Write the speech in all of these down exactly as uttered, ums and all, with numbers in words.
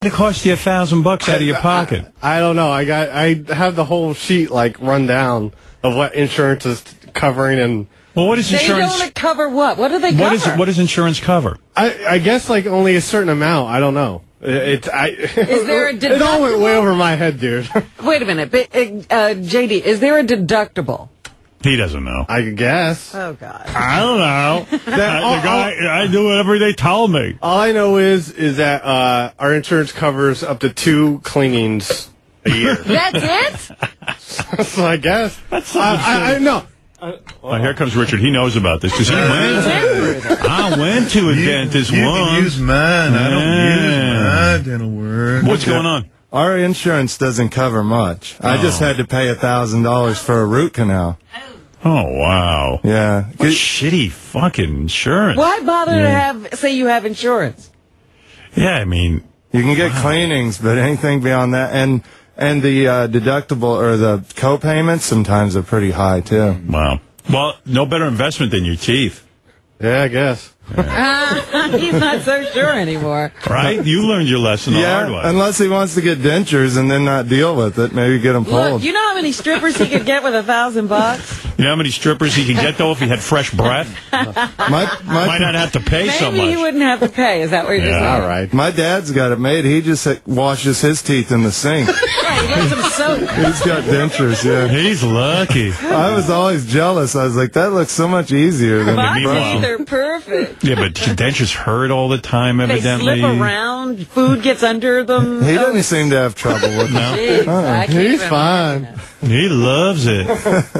It cost you a thousand bucks out of your pocket. I, I don't know. I got. I have the whole sheet like run down of what insurance is covering and. Well, what is they insurance? They don't cover what? What do they cover? What is what does insurance cover? I, I guess like only a certain amount. I don't know. It's I. Is there a deductible? It all went way over my head, dude. Wait a minute, but, uh, J D. Is there a deductible? He doesn't know. I guess. Oh God. I don't know. That, uh, the guy, I do whatever they tell me. All I know is is that uh, our insurance covers up to two cleanings a year. That's it. So I guess. That's I, I, I no. Uh, oh, here comes Richard. He knows about this because he went. I went to a you, dentist you once. You can use mine. Yeah. I don't use my dental word. What's going on? Our insurance doesn't cover much. Oh. I just had to pay a thousand dollars for a root canal. Oh wow! Yeah, what shitty fucking insurance. Why bother yeah. to have say you have insurance? Yeah, I mean you can get wow. cleanings, but anything beyond that, and and the uh, deductible or the co-payments sometimes are pretty high too. Wow. Well, no better investment than your teeth. Yeah, I guess. Yeah. He's not so sure anymore. Right? You learned your lesson the yeah, hard way. Unless he wants to get dentures and then not deal with it. Maybe get them pulled. Look, you know how many strippers he could get with a thousand bucks? You know how many strippers he could get, though, if he had fresh breath? my, my Might not have to pay Maybe so much. Maybe he wouldn't have to pay. Is that what you're yeah. saying? All right. My dad's got it made. He just washes his teeth in the sink. Yeah, he lets them soak. He's got dentures, yeah. He's lucky. I was always jealous. I was like, that looks so much easier than My the brush. teeth are perfect. Yeah, but dentures hurt all the time, evidently. They slip around. Food gets under them. He doesn't seem to have trouble with them. Jeez, uh, he's fine. He loves it.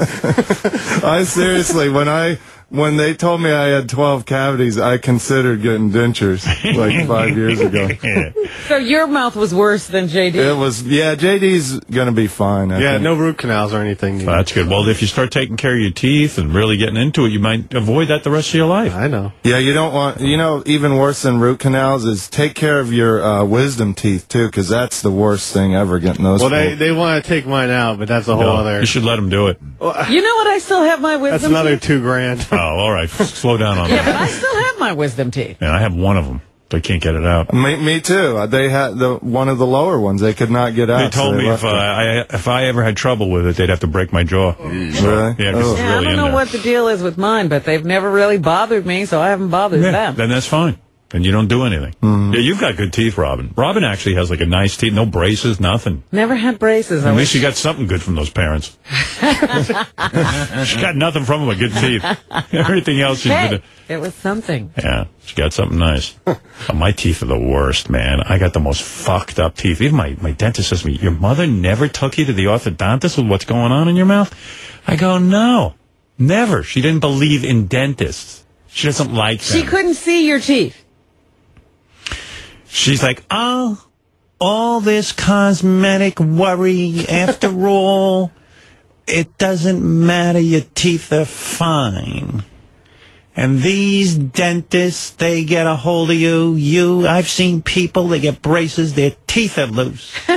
I seriously, when I when they told me I had twelve cavities, I considered getting dentures like five years ago. So your mouth was worse than J D? It was, yeah, J D's going to be fine. I yeah, think. no root canals or anything. Well, that's good. Well, if you start taking care of your teeth and really getting into it, you might avoid that the rest of your life. I know. Yeah, you don't want, you know, even worse than root canals is take care of your uh, wisdom teeth, too, because that's the worst thing ever, getting those. Well, they, pulled. they want to take mine out, but that's a whole No, other. You should let them do it. Well, you know what? I still have my wisdom That's another teeth? two grand. Oh, all right. Slow down on Yeah, that. but I still have my wisdom teeth. And I have one of them. They can't get it out. Me, me too. They had the one of the lower ones. They could not get out. They told so they me if uh, I if I ever had trouble with it, they'd have to break my jaw. Really? Yeah, 'cause Oh. it's Yeah, really I don't in know there. what the deal is with mine, but they've never really bothered me, so I haven't bothered Yeah, them. then that's fine. Then you don't do anything. Mm-hmm. Yeah, you've got good teeth, Robin. Robin actually has like a nice teeth, no braces, nothing. Never had braces. At I least she got something good from those parents. She got nothing from them but good teeth. Everything else she's hey, been. it was something. Yeah, she got something nice. Oh, my teeth are the worst, man. I got the most fucked up teeth. Even my, my dentist says to me, your mother never took you to the orthodontist with what's going on in your mouth? I go, no, never. She didn't believe in dentists. She doesn't like them. She couldn't see your teeth. She's like, oh, all this cosmetic worry, after all, it doesn't matter, your teeth are fine. And these dentists, they get a hold of you. You, I've seen people, they get braces, their teeth are loose. We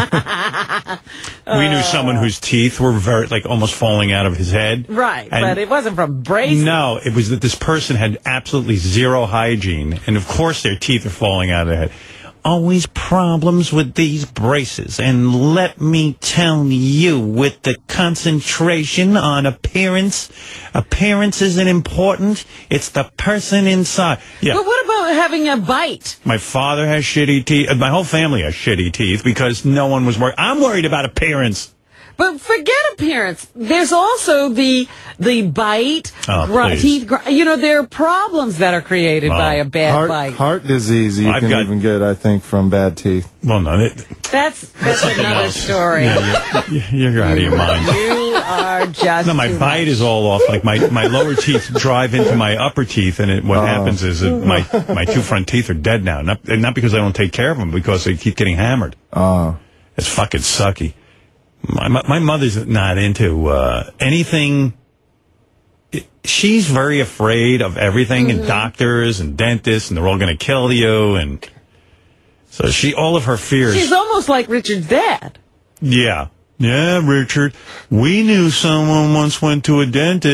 knew someone whose teeth were very, like, almost falling out of his head. Right, And but it wasn't from braces. no, it was that this person had absolutely zero hygiene, and of course their teeth are falling out of their head. Always problems with these braces, and let me tell you, with the concentration on appearance, appearance isn't important, it's the person inside. Yeah. But what about having a bite? My father has shitty teeth, my whole family has shitty teeth, because no one was worried. I'm worried about appearance. But forget appearance. There's also the the bite, Oh, gr- please. teeth. Gr- you know, there are problems that are created Wow. by a bad Heart, bite. heart disease you I've can got- even get, I think, from bad teeth. Well, no, it, That's that's another else. story. yeah, you're, you're out of your mind. You are just No, my too bite much. is all off. Like my, my lower teeth drive into my upper teeth, and it, what Oh. happens is that my my two front teeth are dead now. Not and not because I don't take care of them, because they keep getting hammered. Oh. It's fucking sucky. My my, my mother's not into uh, anything. It, she's very afraid of everything, Mm-hmm. and doctors and dentists, and they're all going to kill you, and so she all of her fears. She's almost like Richard's dad. Yeah. Yeah, Richard. We knew someone once went to a dentist,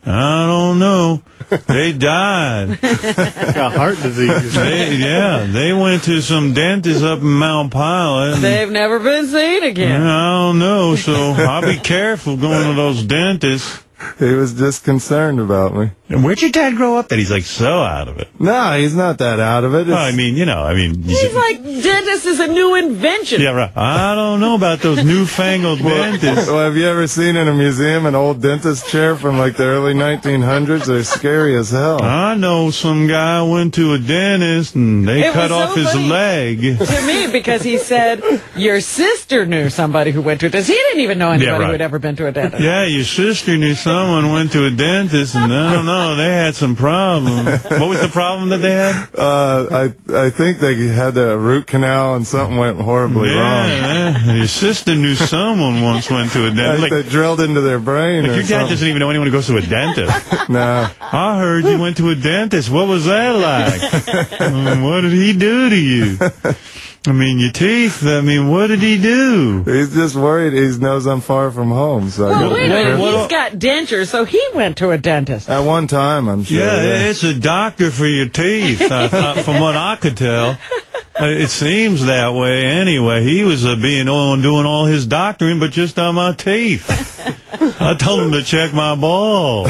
I don't know. They died. Got heart disease. They, yeah, they went to some dentist up in Mount Pilot. and- They've never been seen again. I don't know, so I'll be careful going to those dentists. He was just concerned about me. And where'd your dad grow up that he's like so out of it? No, he's not that out of it. Well, I It's- mean, you know, I mean... He's like, dentist is a new invention. Yeah, right. I don't know about those newfangled dentists. Well, have you ever seen in a museum an old dentist chair from like the early nineteen hundreds? They're scary as hell. I know some guy went to a dentist and they It cut was off his somebody- leg. To me, because he said your sister knew somebody who went to a dentist. He didn't even know anybody right. who had ever been to a dentist. Yeah, your sister knew someone went to a dentist, and I don't know, they had some problem. What was the problem that they had? Uh, I I think they had a root canal and something went horribly wrong. Yeah, yeah, your sister knew someone once went to a Like, dentist. Like, they drilled into their brain. like or your dad something. doesn't even know anyone who goes to a dentist. No. I heard you went to a dentist. What was that like? Um, what did he do to you? I mean, your teeth. I mean, what did he do? He's just worried. He knows I'm far from home. So I Well, gotta wait be a minute. careful. He's got dentures, so he went to a dentist. At one time, I'm sure. Yeah, yeah. it's a doctor for your teeth, uh, uh, from what I could tell. Uh, It seems that way anyway. He was uh, being on doing all his doctoring, but just on my teeth. I told him to check my balls.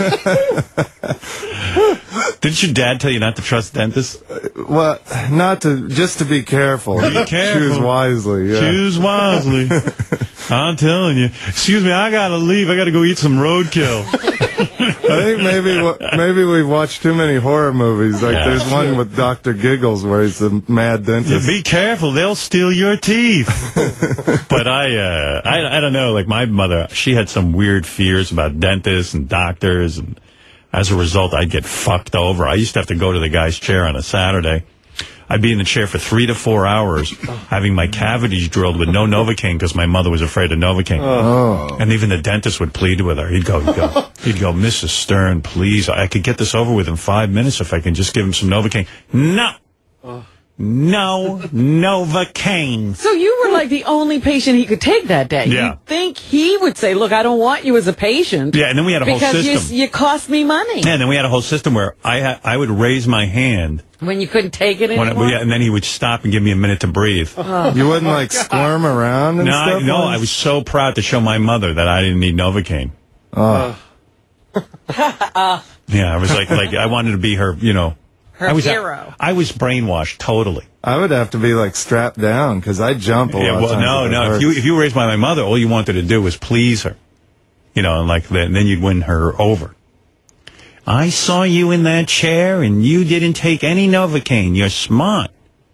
Didn't your dad tell you not to trust dentists? Well, not to, just to be careful. Be careful. Choose wisely, yeah. Choose wisely. I'm telling you. Excuse me, I gotta leave. I gotta go eat some roadkill. I think maybe wa- maybe we've watched too many horror movies. Like, Yeah. there's one with Doctor Giggles where he's a mad Yeah, dentist. be careful, they'll steal your teeth. But I, uh, I, I don't know. Like my mother, she had some weird fears about dentists and doctors, and as a result, I'd get fucked over. I used to have to go to the guy's chair on a Saturday. I'd be in the chair for three to four hours, having my cavities drilled with no Novocaine because my mother was afraid of Novocaine. Oh. And even the dentist would plead with her. He'd go, he'd go, he'd go, Missus Stern, please, I could get this over with in five minutes if I can just give him some Novocaine. No. No Novocaine. So you were like the only patient he could take that day. Yeah. You'd think he would say, look, I don't want you as a patient. Yeah, and then we had a whole because system. you, you cost me money. Yeah, and then we had a whole system where I ha- I would raise my hand, When you couldn't take it when anymore. I, yeah, and then he would stop and give me a minute to breathe. You wouldn't, like, squirm around and no, I, stuff? no, like- I was so proud to show my mother that I didn't need Novocaine. Oh. Yeah, I was like, like I wanted to be her, you know. Her I was hero. I was brainwashed totally. I would have to be, like, strapped down because I jump a lot Yeah, of well, times no, if it no. If hurts. you if you were raised by my mother, all you wanted to do was please her, you know, and like then then you'd win her over. I saw you in that chair, and you didn't take any Novocaine. You're smart.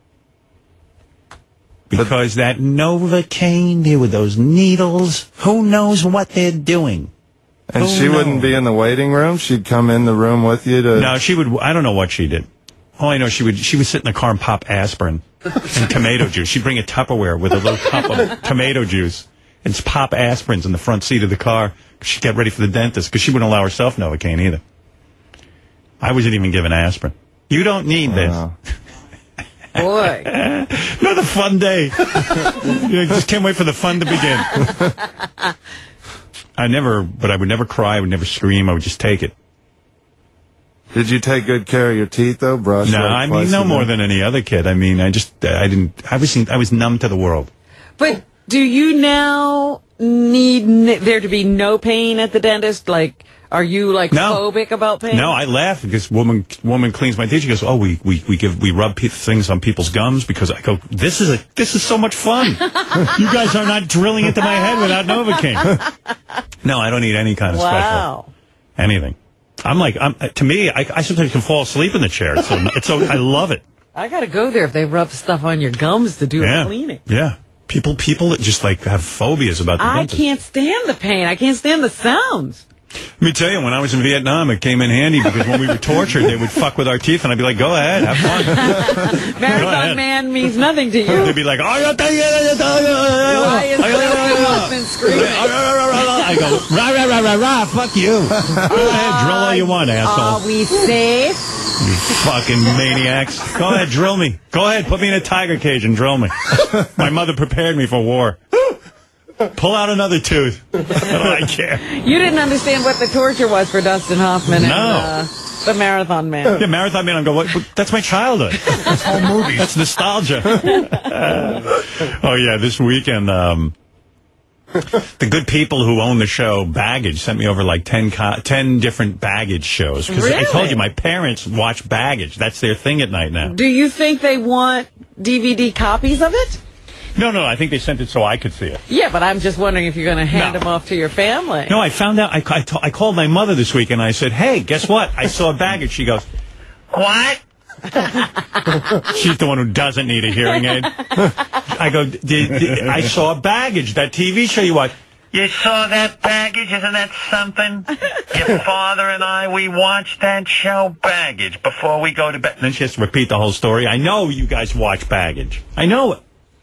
Because that Novocaine, there were those needles. Who knows what they're doing? And Oh, she no. wouldn't be in the waiting room? She'd come in the room with you to... No, she would. I don't know what she did. All I know, she would. She would sit in the car and pop aspirin and tomato juice. She'd bring a Tupperware with a little cup of tomato juice and just pop aspirins in the front seat of the car. She'd get ready for the dentist because she wouldn't allow herself Novocaine either. I wasn't even given aspirin. You don't need this. Wow. Boy. Another fun day. You just can't wait for the fun to begin. I never, but I would never cry. I would never scream. I would just take it. Did you take good care of your teeth, though? Brush No, like I mean, twice no a more day? than any other kid. I mean, I just, I didn't, I was, I was numb to the world. But do you now need n- there to be no pain at the dentist? Like, are you like No. phobic about pain? No, I laugh because woman woman cleans my teeth. She goes, "Oh, we we we give we rub pe- things on people's gums because I go. This is a this is so much fun. You guys are not drilling into my head without Novocaine." No, I don't need any kind of Wow. special anything. I'm like, I'm to me, I, I sometimes can fall asleep in the chair. It's so, it's so I love it. I gotta go there if they rub stuff on your gums to do Yeah, cleaning. yeah. People people that just like have phobias about the I dentist. can't stand the pain. I can't stand the sounds. Let me tell you, when I was in Vietnam, it came in handy because when we were tortured, they would fuck with our teeth, and I'd be like, "Go ahead, have fun." Marathon ahead. Man means nothing to you. They'd be like, "Oh, you Why is the husband screaming? I go, rah, rah, rah, rah, rah, fuck you. Go ahead, drill all you want, Are asshole. we safe? You fucking maniacs. Go ahead, drill me. Go ahead, put me in a tiger cage and drill me. My mother prepared me for war. Pull out another tooth. I care. You didn't understand what the torture was for Dustin Hoffman. No. And, uh, the Marathon Man. Yeah, Marathon Man. I'm going, what, that's my childhood. That's whole movie. That's nostalgia. Uh, oh, yeah, this weekend, um, the good people who own the show, Baggage, sent me over like ten, co ten different Baggage shows. Because really? I told you, my parents watch Baggage. That's their thing at night now. Do you think they want D V D copies of it? No, no, I think they sent it so I could see it. Yeah, but I'm just wondering if you're going to hand No. them off to your family. No, I found out, I, I, t I called my mother this week and I said, hey, guess what? I saw Baggage. She goes, what? She's the one who doesn't need a hearing aid. I go, did, did, I saw Baggage, that T V show you watch. You saw that Baggage? Isn't that something? Your father and I, we watched that show Baggage before we go to bed. And then she has to repeat the whole story. I know you guys watch Baggage. I know it.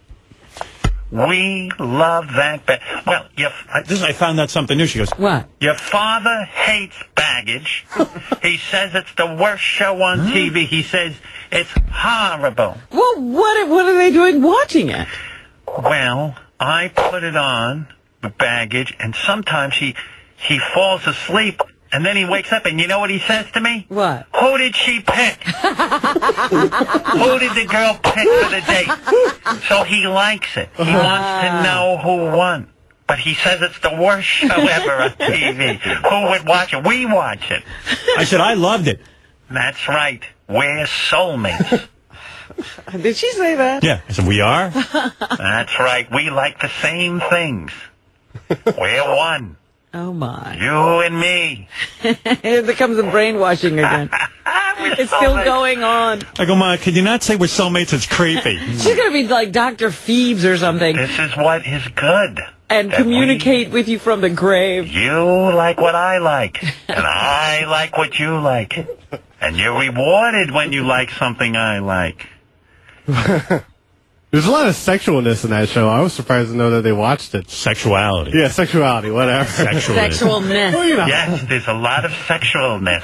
We love that. Ba well, your, I, this I found out something new. She goes, what? Your father hates Baggage. He says it's the worst show on huh? T V. He says it's horrible. Well, what, what are they doing watching it? Well, I put it on, Baggage, and sometimes he, he falls asleep, and then he wakes up, and you know what he says to me? What? Who did she pick? Who did the girl pick for the date? So he likes it. He wants to know who won. But he says it's the worst show ever on T V. Who would watch it? We watch it. I said, I loved it. That's right. We're soulmates. Did she say that? Yeah. I said, we are? That's right. We like the same things. We're one. Oh, my. You and me. Here becomes the brainwashing again. It's still going on. I go, Ma, could you not say we're soulmates? It's creepy. She's going to be like Doctor Phoebes or something. This is what is good. And communicate we, with you from the grave. You like what I like, and I like what you like. And you're rewarded when you like something I like. There's a lot of sexualness in that show. I was surprised to know that they watched it. Sexuality. Yeah, sexuality, whatever. Sexualness. Sexualness. Well, you know. Yes, there's a lot of sexualness.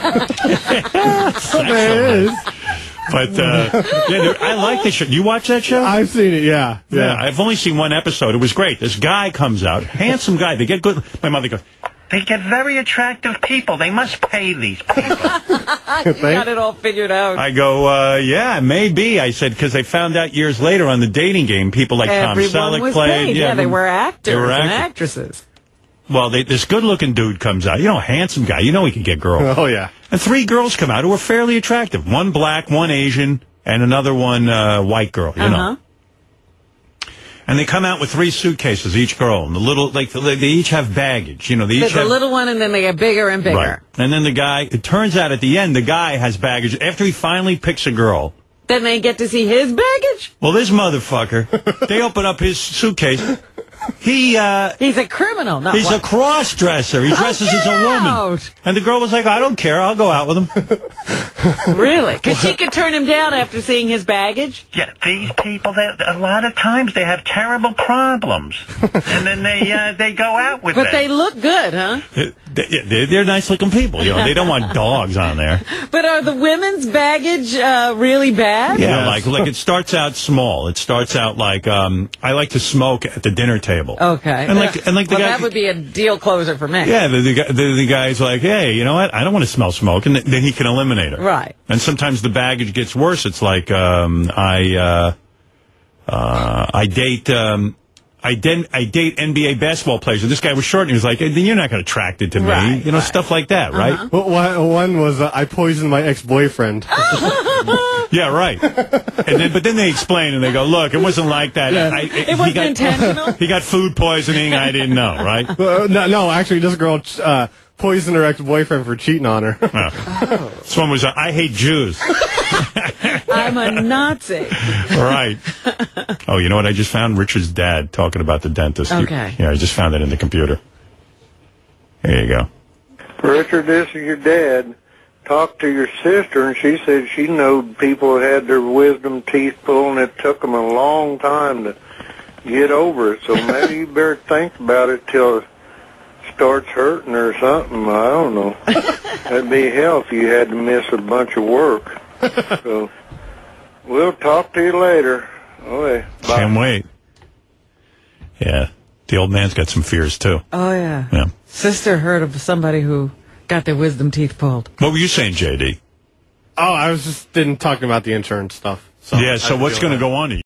There is. But, uh, yeah, there, I like this show. You watch that show? I've seen it, yeah. Yeah. Yeah, I've only seen one episode. It was great. This guy comes out, handsome guy. They get good. My mother goes, they get very attractive people. They must pay these people. You got it all figured out. I go, uh, yeah, maybe. I said, because they found out years later on the dating game, people like Everyone Tom Selleck was played. paid. Yeah, Yeah, they were actors they were and actors. actresses. Well, they, this good-looking dude comes out. You know, handsome guy. You know he can get girls. Oh, yeah. And three girls come out who are fairly attractive. One black, one Asian, and another one uh, white girl, you uh-huh. know. And they come out with three suitcases, each girl. And the little, like, the, they each have baggage. You know, they each There's have... a little one, and then they get bigger and bigger. Right. And then the guy, it turns out at the end, the guy has baggage. After he finally picks a girl... Then they get to see his baggage? Well, this motherfucker, they open up his suitcase. He, uh... He's a criminal, not He's what? a cross-dresser. He dresses Oh, as a woman. out. And the girl was like, I don't care. I'll go out with him. Really? Because she could turn him down after seeing his baggage? Yeah, these people, they, a lot of times they have terrible problems. And then they uh, they go out with But them. they look good, huh? They, they're, they're nice-looking people. You know, they don't want dogs on there. But are the women's baggage uh, really bad? Yeah, like like it starts out small. It starts out like um, I like to smoke at the dinner table. Okay. And like and like the well, guy. that would be a deal closer for me. Yeah, the, the, guy- the, the guy's like, hey, you know what? I don't want to smell smoke. And th- then he can eliminate her. Right. And sometimes the baggage gets worse. It's like um, I uh, uh, I date um, I, den- I date N B A basketball players. And this guy was short, and he was like, hey, then you're not going to attract it to me. Right, you know, right. stuff like that, right? Uh-huh. Well, one, one was uh, I poisoned my ex-boyfriend. Yeah, right. And then, but then they explain, and they go, look, it wasn't like that. Yeah. I, It wasn't got, intentional? He got food poisoning. I didn't know, right? Uh, no, no, actually, this girl uh, poisoned her ex-boyfriend for cheating on her. Oh. This one was, uh, I hate Jews. I'm a Nazi. Right. Oh, you know what I just found? Richard's dad talking about the dentist. Okay. Yeah, I just found it in the computer. Here you go. Richard, this is your dad. Talked to your sister, and she said she knowed people that had their wisdom teeth pulled, and it took them a long time to get over it. So maybe you better think about it till it starts hurting or something. I don't know. That'd be hell if you had to miss a bunch of work. So we'll talk to you later. Okay, bye. Can't wait. Yeah. The old man's got some fears, too. Oh, yeah. Yeah. Sister heard of somebody who got their wisdom teeth pulled. What were you saying, J D? Oh, I was just didn't talking about the insurance stuff. So Yeah, I so didn't what's feel going to that. go on to you?